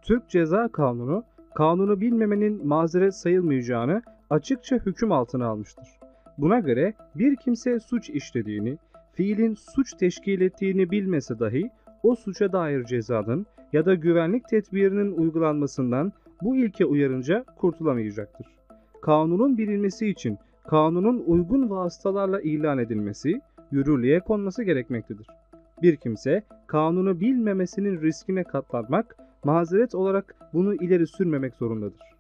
Türk Ceza Kanunu, kanunu bilmemenin mazeret sayılmayacağını açıkça hüküm altına almıştır. Buna göre bir kimse suç işlediğini, fiilin suç teşkil ettiğini bilmese dahi o suça dair cezanın ya da güvenlik tedbirinin uygulanmasından bu ilke uyarınca kurtulamayacaktır. Kanunun bilinmesi için kanunun uygun vasıtalarla ilan edilmesi, yürürlüğe konması gerekmektedir. Bir kimse kanunu bilmemesinin riskine katlanmak, mazeret olarak bunu ileri sürmemek zorundadır.